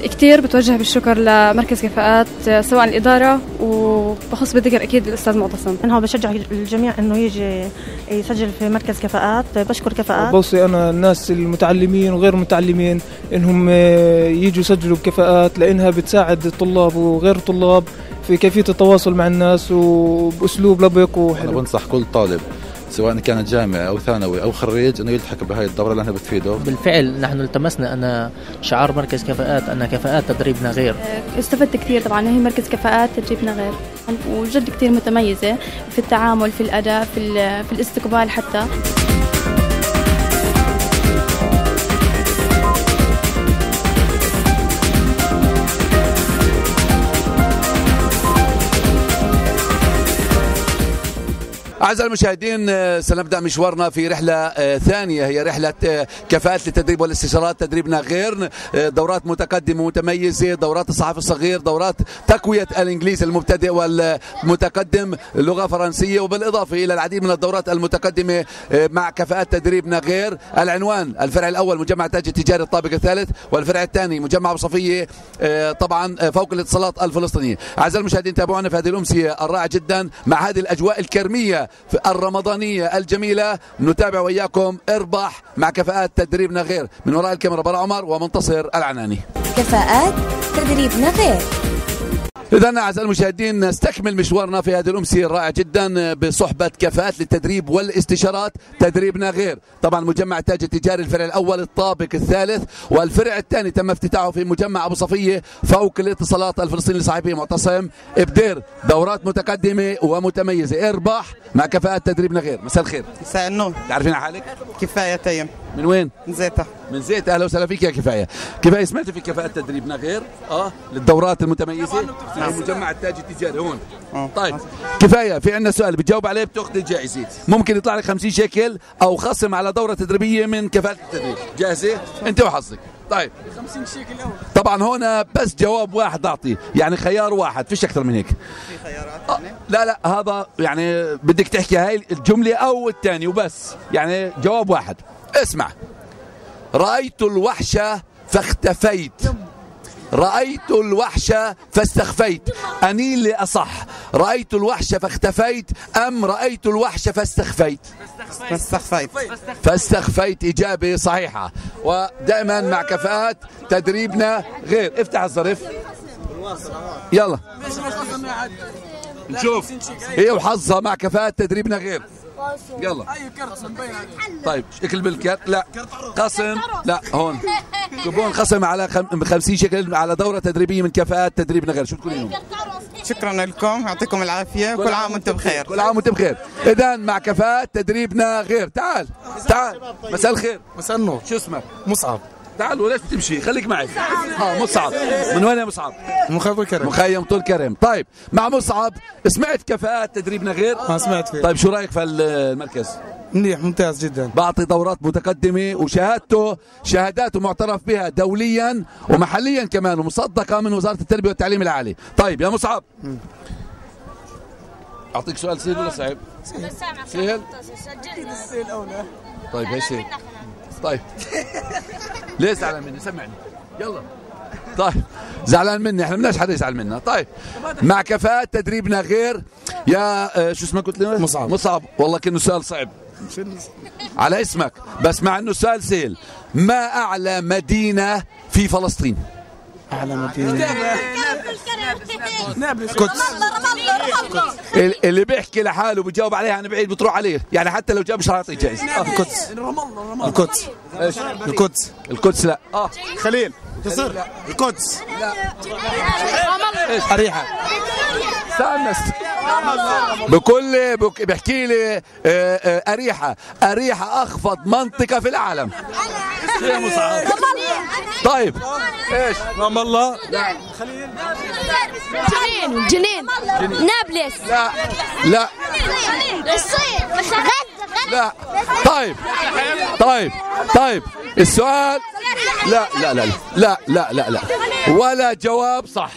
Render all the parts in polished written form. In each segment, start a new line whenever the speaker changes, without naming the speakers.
كتير بتوجه بالشكر لمركز كفاءات سواء الإدارة وبخص بذكر أكيد الأستاذ معتصم.
أنا بشجع الجميع إنه يجي يسجل في مركز كفاءات. بشكر كفاءات.
بوصي أنا الناس المتعلمين وغير المتعلمين إنهم يجوا يسجلوا بكفاءات، لأنها بتساعد الطلاب وغير الطلاب في كيفية التواصل مع الناس وبأسلوب لبق وحلو.
أنا بنصح كل طالب سواء كانت جامعة أو ثانوي أو خريج أنه يلتحق بهاي الدورة لأنها بتفيده.
بالفعل نحن التمسنا أن شعار مركز كفاءات أن كفاءات تدريبنا غير.
استفدت كثير طبعا، هي مركز كفاءات تدريبنا غير وجد كثير متميزة في التعامل، في الأداء، في الاستقبال حتى.
أعزائي المشاهدين، سنبدأ مشوارنا في رحلة ثانية، هي رحلة كفاءات للتدريب والاستشارات. تدريبنا غير، دورات متقدمة ومتميزة، دورات الصحفي الصغير، دورات تقوية الإنجليزي المبتدئ والمتقدم، لغة فرنسية، وبالإضافة إلى العديد من الدورات المتقدمة مع كفاءات تدريبنا غير. العنوان: الفرع الأول مجمع تاج التجاري الطابق الثالث، والفرع الثاني مجمع أبو صفية طبعا فوق الاتصالات الفلسطينية. أعزائي المشاهدين، تابعونا في هذه الأمسية الرائعة جدا مع هذه الأجواء الكرمية في الرمضانية الجميلة. نتابع وإياكم اربح مع كفاءات تدريبنا غير. من وراء الكاميرا براء عمر ومنتصر العناني.
كفاءات تدريبنا غير.
إذن أعزائي المشاهدين، نستكمل مشوارنا في هذه الأمسية الرائعة جدا بصحبة كفاءات للتدريب والاستشارات. تدريبنا غير طبعا مجمع تاج التجاري الفرع الأول الطابق الثالث، والفرع الثاني تم افتتاحه في مجمع أبو صفية فوق الاتصالات الفلسطيني لصاحبه معتصم بدير. دورات متقدمة ومتميزة. اربح مع كفاءات تدريبنا غير. مساء الخير.
مساء النور.
تعرفين حالك؟
كفاية تيم.
من وين؟
من زيتة.
من زيتة. أهلا وسهلا فيك يا كفاية. كفاية، سمعت في كفاءات تدريبنا غير للدورات المتميزة في مجمع التاج التجاري هون. طيب كفاية، في عندنا سؤال بتجاوب عليه بتاخذ الجائزة. ممكن يطلع لك 50 شيكل أو خصم على دورة تدريبية من كفاءة التدريب. جاهزة؟ أنت وحظك. طيب
50 شيكل أول.
طبعا هون بس جواب واحد أعطي، يعني خيار واحد، فيش أكثر من هيك.
في خيارات
لا هذا يعني بدك تحكي هاي الجملة أو الثاني وبس، يعني جواب واحد. اسمع: رأيت الوحش فاختفيت، رأيت الوحش فاستخفيت. أني اللي أصح، رأيت الوحش فاختفيت أم رأيت الوحش فاستخفيت؟ فاستخفيت إجابة صحيحة. ودائما مع كفاءات تدريبنا غير. افتح الظرف يلا نشوف هي وحظها مع كفاءات تدريبنا غير. يلا. طيب شكل بالكرت؟ لا قسم، لا هون كوبون خصم على 50 شكل على دورة تدريبية من كفاءات تدريبنا غير. شو تقولين؟
شكرا لكم، يعطيكم العافية، كل عام وانتم بخير.
كل عام وانتم بخير. إذن مع كفاءات تدريبنا غير. تعال مساء الخير.
مساء النور.
شو اسمك؟
مصعب.
تعال وليش بتمشي؟ خليك معي. مصعب. من وين يا مصعب؟
مخيم طول كرم.
مخيم طول كرم. طيب مع مصعب، سمعت كفاءات تدريبنا غير؟
ما سمعت فيه.
طيب شو رايك في المركز؟
منيح، ممتاز جدا.
بعطي دورات متقدمة شهاداته معترف بها دوليا ومحليا كمان، ومصدقة من وزارة التربية والتعليم العالي. طيب يا مصعب، أعطيك سؤال سهل ولا صعب؟ سهل؟ طيب ايش سهل؟ طيب ليه زعلان مني؟ سمعني يلا. طيب زعلان مني؟ احنا بدناش حدا يزعل منا. طيب مع كفاءات تدريبنا غير يا شو اسمك قلت لي؟ مصعب. والله كأنه سؤال صعب على اسمك، بس مع انه سؤال سهل. ما اعلى مدينة في فلسطين؟
اعلى مدينة
نابلس.
القدس.
اللي بيحكي لحاله بجاوب عليها عن بعيد بتروح عليه، يعني حتى لو جاب مش راح جائزة.
القدس. القدس.
ايش؟
القدس.
القدس لا.
خليل. تصير القدس.
لا.
أريحة.
استنى بحكي لي أريحة أخفض منطقة في العالم. يا مصعب. طيب ايش؟
رام الله.
لا.
خليل.
جنين. نابلس.
لا
الصين.
لا. طيب السؤال لا لا لا لا لا لا لا ولا جواب صح.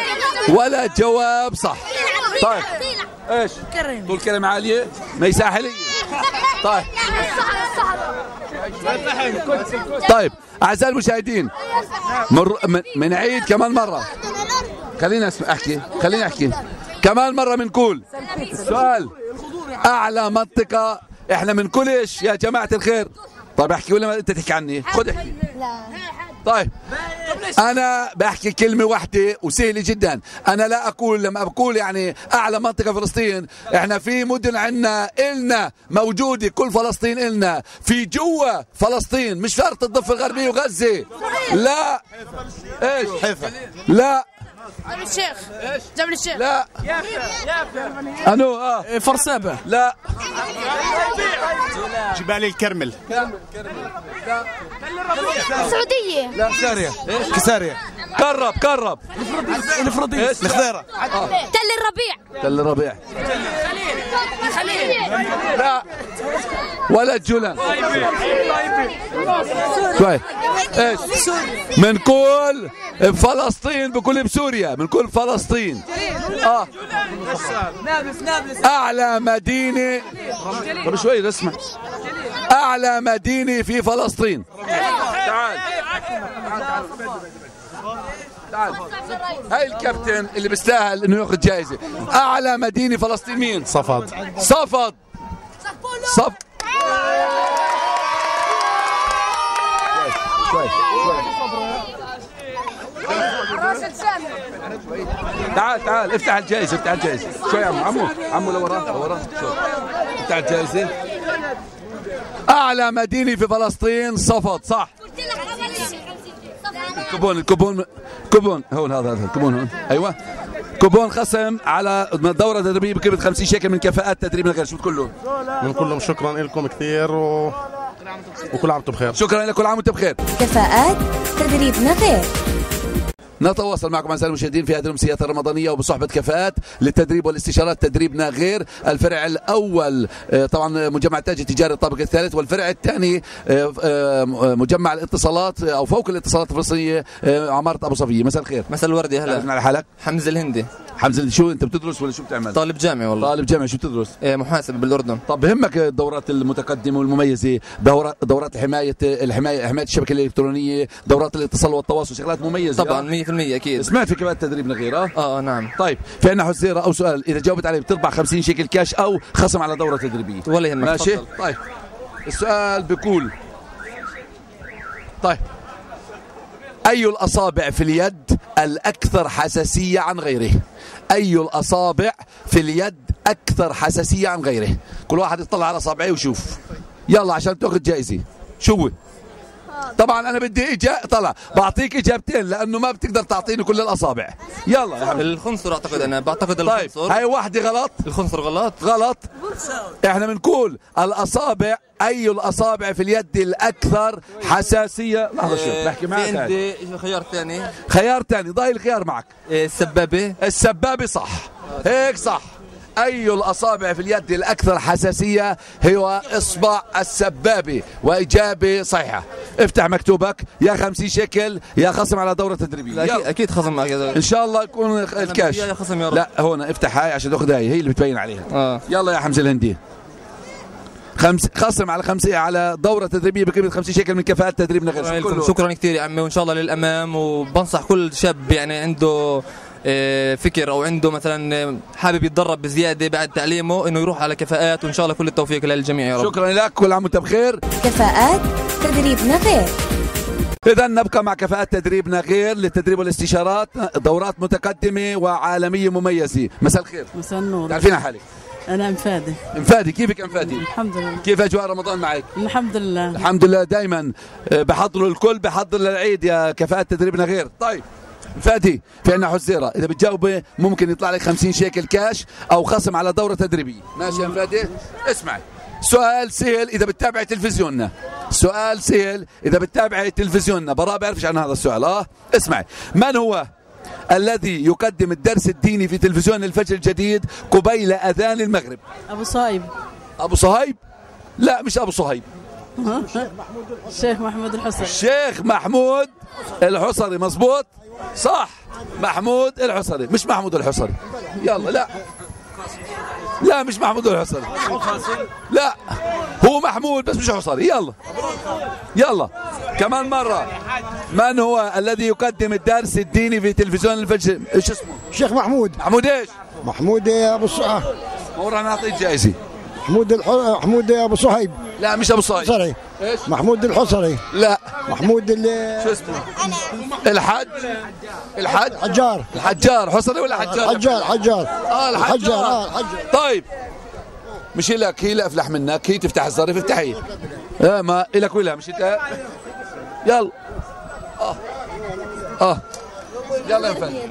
طيب ايش؟ طول كلمة عالية ما هي ساحلية. طيب طيب اعزائي المشاهدين من عيد كمان مره. خليني احكي كمان مره. بنقول سؤال اعلى منطقه احنا من كل ايش يا جماعه الخير؟ طيب احكي ولا انت تحكي عني؟ خذ احكي. طيب انا بحكي كلمه واحده وسهله جدا. انا لا اقول لما بقول يعني اعلى منطقه فلسطين، احنا في مدن عندنا النا موجوده، كل فلسطين النا في جوا فلسطين، مش شرط الضفه الغربيه وغزه. لا ايش؟ لا
جبل الشيخ. جبل الشيخ.
لا انو
فرسابه.
لا
جبال الكرمل.
السعودية.
لا سارية.
كسارية.
قرب
الفرضيس. الخضيرة.
تل الربيع.
لا ولا الجولان. كويس. ايش؟ من كل فلسطين بكل بسوريا، من كل فلسطين. اعلى مدينة. طب شوي اسمع. اعلى مدينة في فلسطين. تعال هاي الكابتن اللي بيستاهل انه ياخذ جائزة. اعلى مدينة فلسطين مين؟
صفد.
تعال افتح الجائزة. شوي يا عمو لورا شوي. افتح الجائزة. اعلى مدينة في فلسطين صفد. صح. الكوبون هون. هذا الكوبون هون. ايوه كوبون خصم على دورة تدريبية بقيمة 50 شيكل من كفاءات تدريب نغير. شو بتقول له؟
بنقول لهم شكرا لكم كثير وكل عام وانتم بخير.
شكرا لك، كل عام وانتم بخير.
كفاءات تدريب نغير.
نتواصل معكم اعزائي المشاهدين في هذه الامسيات الرمضانيه وبصحبه كفاءات للتدريب والاستشارات تدريبنا غير. الفرع الاول طبعا مجمع تاج التجاري الطابق الثالث، والفرع الثاني مجمع الاتصالات او فوق الاتصالات الفلسطينيه عماره ابو صفيه. مساء الخير.
مساء الورد. يا هلا.
على حالك؟
حمزه الهندي.
شو انت بتدرس ولا شو بتعمل؟
طالب جامعي والله.
طالب جامعي. شو بتدرس؟
محاسبه بالاردن.
طب بهمك الدورات المتقدمه والمميزه، دورات حمايه الشبكه الالكترونيه، دورات الاتصال والتواصل، شغلات مميزه
طبعا 100% اكيد.
سمعت في كمان تدريبنا غير
نعم.
طيب في عندنا حزيره او سؤال، اذا جاوبت عليه بتربح 50 شيكل كاش او خصم على دوره تدريبيه.
ولا يهمك.
ماشي.
تفضل.
طيب السؤال بيقول أي الأصابع في اليد الأكثر حساسية عن غيره؟ أي الأصابع في اليد أكثر حساسية عن غيره؟ كل واحد يطلع على أصابعه ويشوف. يلا عشان تأخذ جائزة. شو؟ طبعا أنا بدي طلع بعطيك إجابتين لأنه ما بتقدر تعطيني كل الأصابع. يلا يا حبيبي.
الخنصر أعتقد. أنا بعتقد الخنصر.
طيب هاي واحدة غلط.
الخنصر غلط.
احنا بنقول الأصابع، أي الأصابع في اليد الأكثر حساسية. لحظة شوف بحكي معك.
عندي
خيار ثاني ضايل الخيار معك.
السبابة
صح. هيك صح. أي الأصابع في اليد الأكثر حساسية هو إصبع السبابة، وإجابة صحيحة. افتح مكتوبك يا 50 شيكل يا خصم على دورة تدريبية.
أكيد خصم
إن شاء الله يكون الكاش. لا هون افتح هاي عشان تأخذ هاي، هي اللي بتبين عليها. يلا يا حمزة الهندي. خصم على 5 على دورة تدريبية بقيمة 50 شيكل من كفاءات تدريبنا غير.
شكرا كثير يا عمي، وإن شاء الله للأمام. وبنصح كل شاب يعني عنده فكر او عنده مثلا حابب يتدرب بزياده بعد تعليمه انه يروح على كفاءات، وان شاء الله كل التوفيق للجميع يا رب.
شكرا لك، كل عام وانت بخير.
كفاءات تدريبنا غير.
إذا نبقى مع كفاءات تدريبنا غير للتدريب والاستشارات، دورات متقدمة وعالمية مميزة. مساء الخير.
مساء النور.
تعرفين حالك؟
أنا مفادي.
مفادي، كيفك مفادي؟
الحمد لله.
كيف أجواء رمضان معك؟
الحمد لله.
الحمد لله. دائما بحضروا الكل بحضر للعيد يا كفاءات تدريبنا غير. طيب مفادي في عندنا حزيرة، إذا بتجاوبي ممكن يطلع لك 50 شيكل كاش أو خصم على دورة تدريبية. ماشي يا مفادي؟ اسمعي، سؤال سهل إذا بتتابعي تلفزيوننا. سؤال سهل إذا بتتابعي تلفزيوننا. براء بعرفش عن هذا السؤال. اسمعي، من هو الذي يقدم الدرس الديني في تلفزيون الفجر الجديد قبيل أذان المغرب؟
أبو صهيب.
أبو صهيب؟ لا مش أبو صهيب.
الشيخ محمود الحصري.
الشيخ محمود الحصري. مزبوط صح، محمود الحصري مش محمود الحصري. يلا لا لا مش محمود الحصري. لا هو محمود بس مش حصري. يلا يلا كمان مرة. من هو الذي يقدم الدرس الديني في تلفزيون الفجر؟ ايش اسمه؟
الشيخ محمود.
محمود ايش؟
محمود ابو الصحة.
وراح نعطيه جائزة.
محمود ابو صهيب.
لا مش ابو صهيب.
حصري.
ايش؟
محمود الحصري.
لا
محمود
شو اسمه؟ الحج
حجار.
الحجار حصري ولا حجار؟
حجار.
الحجار. طيب مش لك، هي لا افلح منك، هي تفتح الظرف افتحي. ما لك ولا مش انت. يلا يلا يا فندم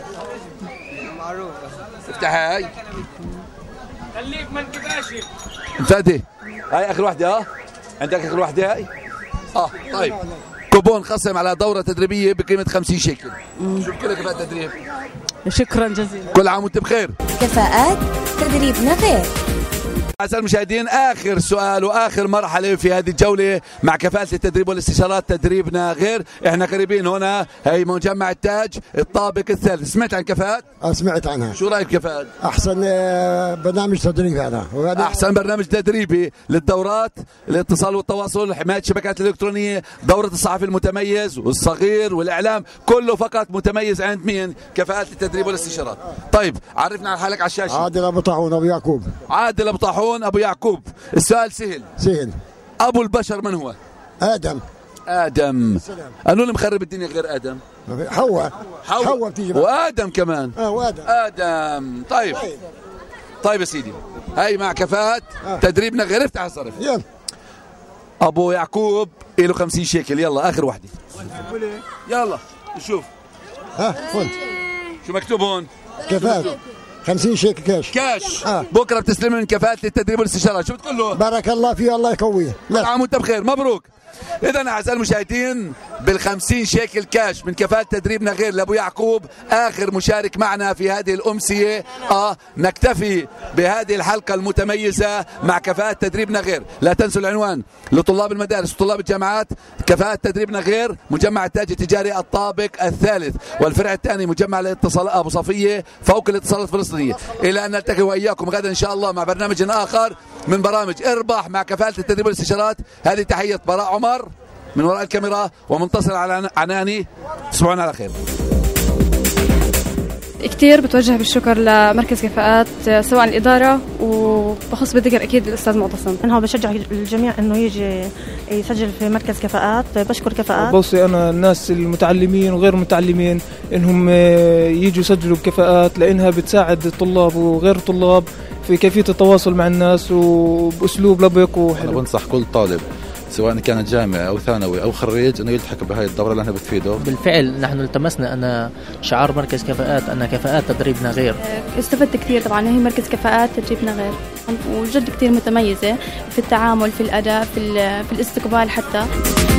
افتحها. هاي خليك من كباشي فادي. هاي اخر واحدة. عندك اخر واحدة هاي. طيب كوبون خصم على دورة تدريبية بقيمة 50 شيكل. شو كل كفاءة تدريب؟
شكرا جزيلا.
كل عام وانت بخير.
كفاءات تدريبنا غير.
أعزائي المشاهدين، آخر سؤال وآخر مرحلة في هذه الجولة مع كفاءة التدريب والاستشارات تدريبنا غير. احنا قريبين هنا، هي مجمع التاج الطابق الثالث. سمعت عن كفاءة؟
سمعت عنها.
شو رأيك كفاءة؟
أحسن برنامج تدريبي هذا.
أحسن برنامج تدريبي للدورات الاتصال والتواصل، حماية الشبكات الإلكترونية، دورة الصحفي المتميز والصغير والإعلام، كله فقط متميز عند مين؟ كفاءة التدريب والاستشارات. طيب عرفنا عن حالك على الشاشة.
عادل أبو طاحون أبو يعقوب.
عادل أبو طاحون أبو يعقوب. السؤال سهل. أبو البشر من هو؟
آدم.
قالوا لي مخرب الدنيا غير آدم.
حواء بتيجي
وآدم كمان.
وآدم.
آدم. طيب يا سيدي، هاي مع كفاءة تدريبنا غير. افتح الصرف.
يلا.
أبو يعقوب له 50 شيكل. يلا آخر واحدة. يلا نشوف.
فل.
شو مكتوب هون؟
كفاءة 50 شيكل كاش.
بكره بتستلم من كفاءة التدريب والاستشارات. شو بتقول له؟
بارك الله فيه الله يقويه.
كل عام وانت بخير. مبروك. إذا أعزائي المشاهدين، بال50 شيكل كاش من كفاءة تدريبنا غير لأبو يعقوب، آخر مشارك معنا في هذه الأمسية. نكتفي بهذه الحلقة المتميزة مع كفاءة تدريبنا غير. لا تنسوا العنوان لطلاب المدارس وطلاب الجامعات: كفاءة تدريبنا غير، مجمع التاج التجاري الطابق الثالث، والفرع الثاني مجمع الاتصال أبو صفية فوق الاتصالات الفلسطينية. إلى أن نلتقي وإياكم غدا إن شاء الله مع برنامج آخر من برامج اربح مع كفاءة التدريب والاستشارات. هذه تحية براء عمر من وراء الكاميرا ومنتصر على عناني. تصبحون على خير.
كتير بتوجه بالشكر لمركز كفاءات، سواء الإدارة وبخص بالذكر أكيد الأستاذ معتصم.
أنا بشجع الجميع إنه يجي يسجل في مركز كفاءات. بشكر كفاءات.
بوصي أنا الناس المتعلمين وغير المتعلمين إنهم يجوا يسجلوا بكفاءات، لأنها بتساعد الطلاب وغير الطلاب في كيفية التواصل مع الناس وبأسلوب لبق وحلو.
أنا بنصح كل طالب سواء كان جامعة أو ثانوي أو خريج أنه يلتحق بهاي الدورة لأنها بتفيده.
بالفعل نحن التمسنا أن شعار مركز كفاءات أن كفاءات تدريبنا غير.
استفدت كثير. طبعا هي مركز كفاءات تدريبنا غير، وجد كثير متميزة في التعامل، في الأداء، في الاستقبال حتى.